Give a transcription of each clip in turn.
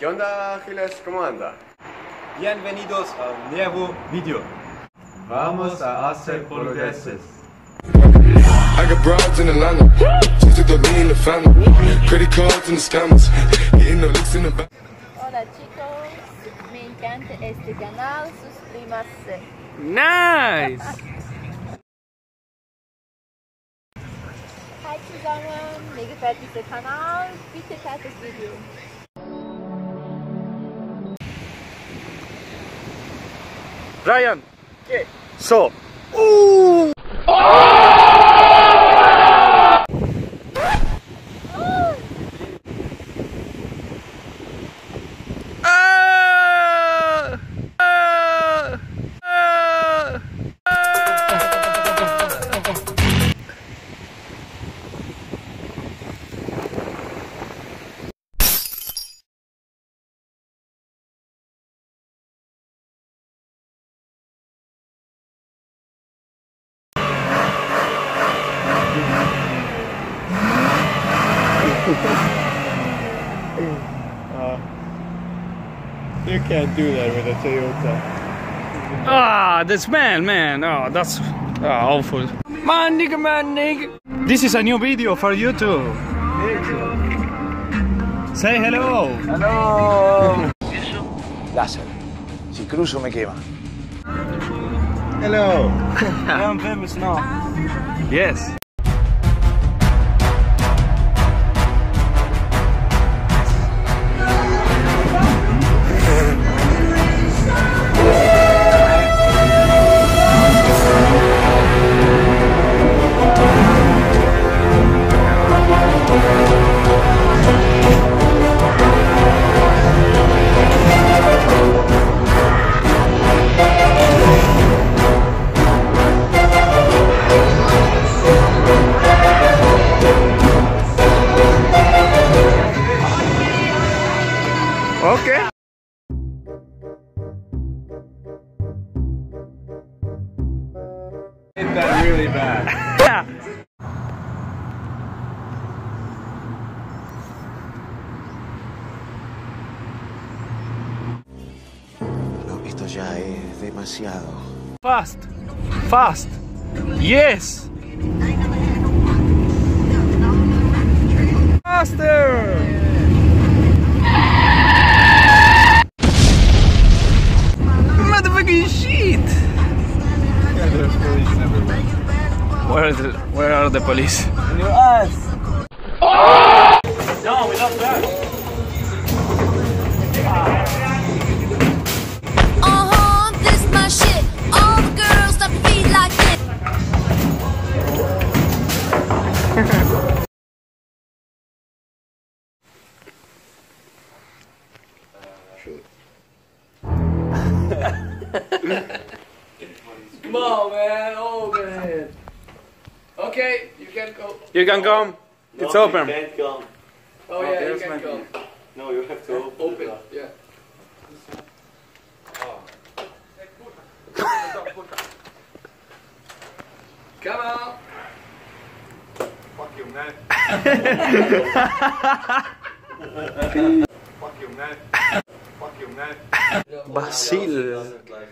¿Qué onda, Giles? ¿Cómo anda? Bienvenidos a un nuevo video. Vamos a hacer boludeces. I got broads in Atlanta, just to me in the family, credit cards and the scammers, hitting the licks in the back. Hola chicos, me encanta este canal, suscríbase. Nice! Hi zusammen, mir gefällt dieser Kanal, bitte teilt das Video. Ryan, ¿qué? So. You can't do that with a Toyota. Ah, that's man. Oh, that's awful. Man, nigga. This is a new video for YouTube. Say hello. Hello. Láser. Si cruzo me quema. Hello. I'm famous now. Yes. Okay. Ain't that really bad? Yeah. No, esto ya es demasiado. Fast. Yes. Faster. Motherfucking shit. Yeah, there's police everywhere. Where are the police? In your ass. No, we're not bad. This my shit. All the girls stop your feet like this. Come on, man. Oh, man. Okay, you can go. You can come. It's No, open. You can't come. Oh, yeah, you there's can my go. No, you have to open. Open, yeah. Come on. Fuck you, man. Fuck you, man. Fuck you, man. Basil.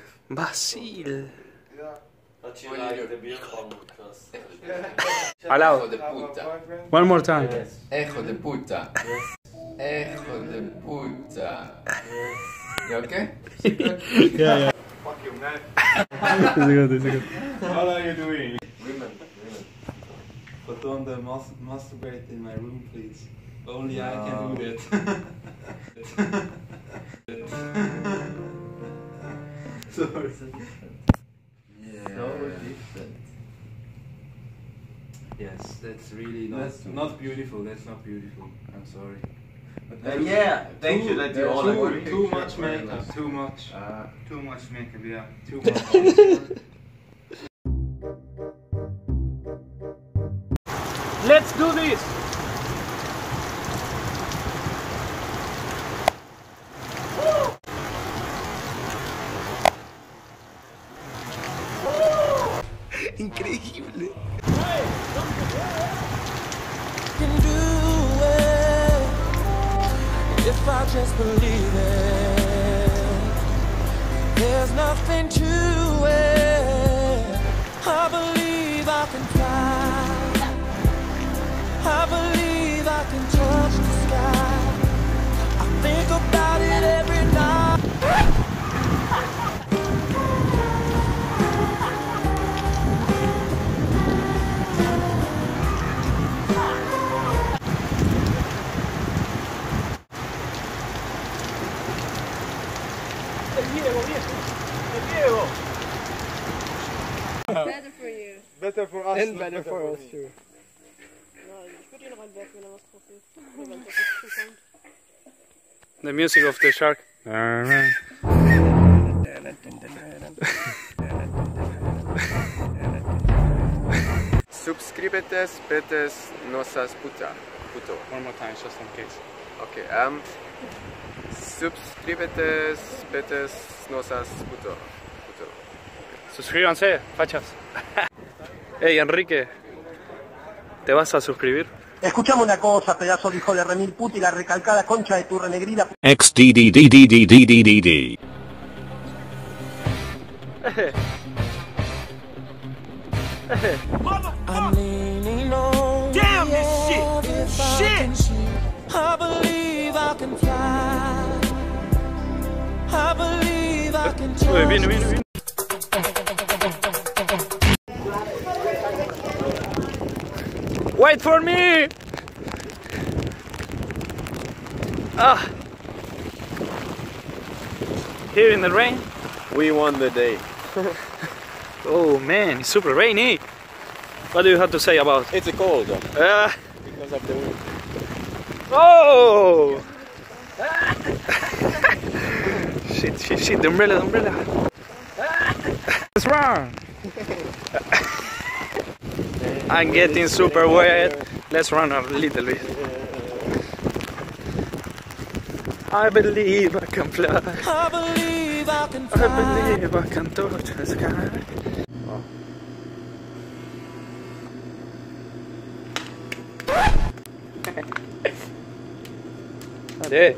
But you like the beer pong because... Hijo Allowed. de puta. One more time. Hijo de puta. Hijo de puta. You okay? Yeah. Fuck you, man. It's good. What are you doing? Women. But don't masturbate in my room, please. Only I can do that. Sorry. Yeah. So different. Yes, that's really not beautiful. That's not beautiful. I'm sorry. But Yeah, thank you that you all agree. Too much makeup. Too much makeup. Yeah. Too much. Let's do this. Increíble. Can do it if I just believe it. There's nothing to it. I believe I can fly. I believe I can touch the sky. I think about it every night. Better for you. Better for us. And better for us too. The music of the shark. Subscribetes, petes, nosas puto. One more time, just in case. Okay, subscribetes, petes, nosas puto. Suscríbanse, fachas. Hey, Enrique, ¿te vas a suscribir? Escuchame una cosa, pedazo de hijo de remil puta y la recalcada concha de tu renegrida. XDDDDDDDD. I'm leaning on. Damn this shit! I believe I can fly. I believe I can touch. Wait for me! Ah! Here in the rain. We won the day. Oh man, it's super rainy. What do you have to say about it? It's a cold though. Because of the wind. Oh! Shit, the umbrella. Let's run! I'm getting super wet. Let's run a little bit. I believe I can fly. I believe I can fly. I believe I can touch the sky. Allez.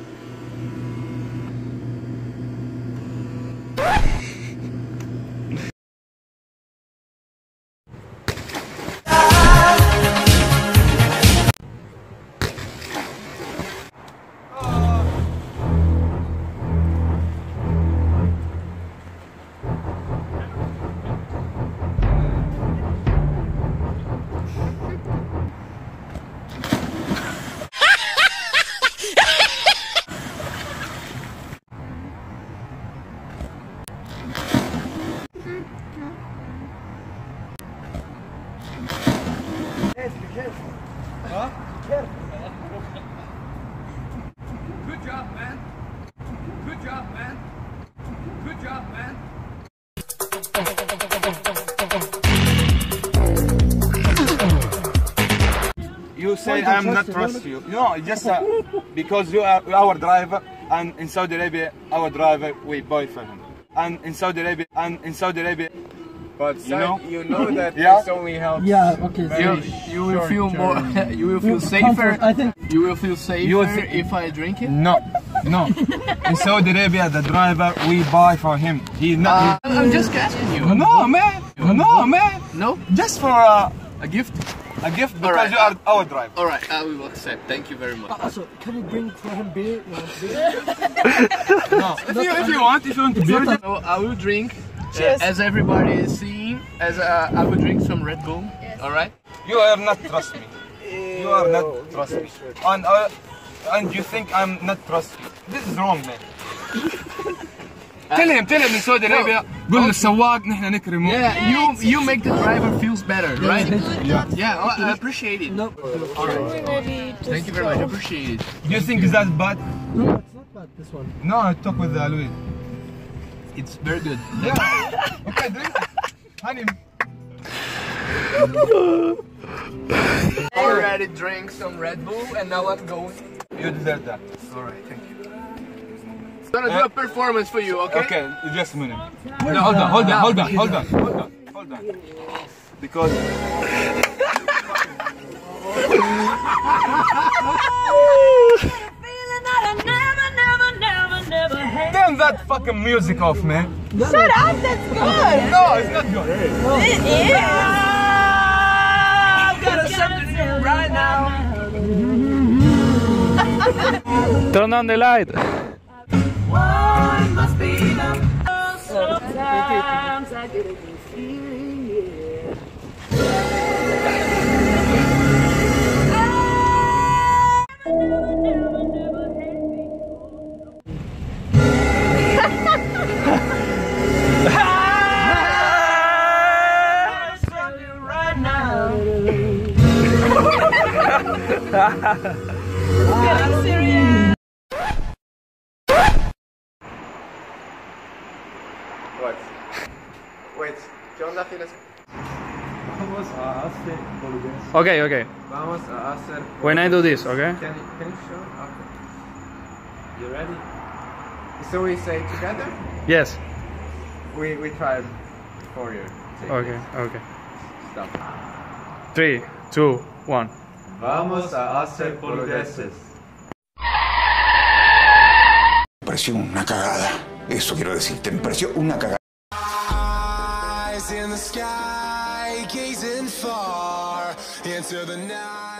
Good job, man. Good job, man. Good job, man. You say I'm not trust you. No, just because you are our driver, and in Saudi Arabia, our driver we buy for him. And in Saudi Arabia, But you know that Yeah. this only helps. Yeah, okay. You will feel more. You will feel safer. I think You will feel safer if I drink it. No. In Saudi Arabia, the driver we buy for him. He not. I'm just asking you. No, man. No, man. No? Just for A gift? a gift because Alright. you are our driver. All right, I will accept. Thank you very much. also, can you bring for him beer? No. If you want beer. So I will drink as everybody is seeing. I will drink some Red Bull. All right. You are not trust me. You are not trust me. And you think I'm not trust you. This is wrong, man. Tell him in Saudi Arabia. قول للسواق نحن نكرمه. Yeah, you make the driver feels better, right? Yeah. I appreciate it. No. All right. Thank you very much. I appreciate it. Do you think that's bad? No, it's not bad, this one. No, I talk with Louis. It's very good. Yeah. Okay, drink it. Honey. Already drank some Red Bull and now I'm going. You deserve that. All right, thank you. I'm gonna do a performance for you, okay? Okay, just a minute. No, hold on. Because Feeling that I never know. that fucking music off, man. Shut up, that's good. No, it's not good. It is. I've got something to do right now. Turn on the light. One must be enough. Sometimes I get a good feeling, yeah. What? Wait, ¿qué onda, Giles? Vamos a hacer boludeces. Okay, okay. Vamos a hacer. When I do this, okay? Can you show? Okay. You ready? So we say together? Yes. We try for you. Okay, okay. Stop. 3, 2, 1. Vamos a hacer boludeces. Me pareció una cagada. Eso quiero decirte, me pareció una cagada. Eyes in the sky, gazing far into the night.